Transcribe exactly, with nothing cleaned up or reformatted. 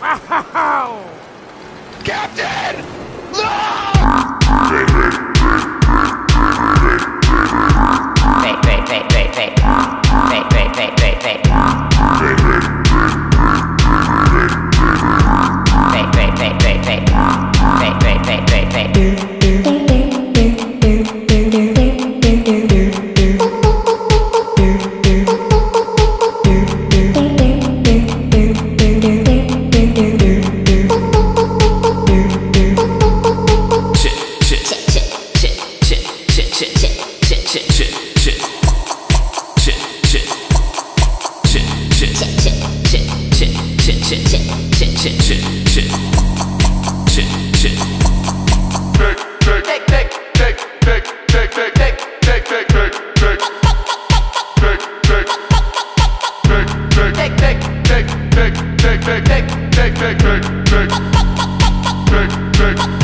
Captain! No! Fake, fake, fake, fake, fake. Fake, fake, fake, fake, fake. Fake, fake, fake, fake, fake. Fake, fake, fake, fake, fake. Take, take, take, take, take, take, take, take, take, take, take.